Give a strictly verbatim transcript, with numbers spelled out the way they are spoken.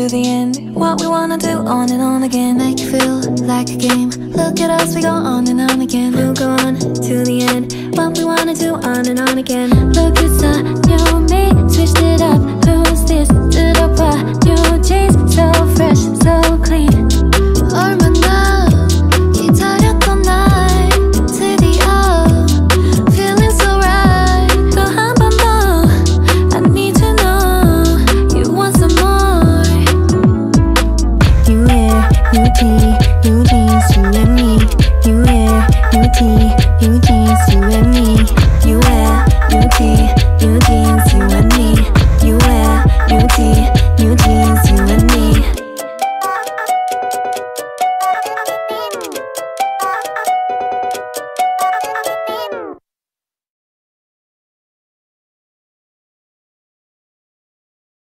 to the end. What we wanna do on and on again. Make you feel like a game. Look at us, we go on and on again. We'll go on to the end. What we wanna do on and on again. Look, it's a new me, switched it up. Who's this? 들어봐, new jeans, so fresh, so clean. 얼마나 기다렸던 날 드디어 feeling so right. 또 한 번 더 I need to know you want some more. New hair, new tea, new jeans, you and me. New hair, new tea, new jeans,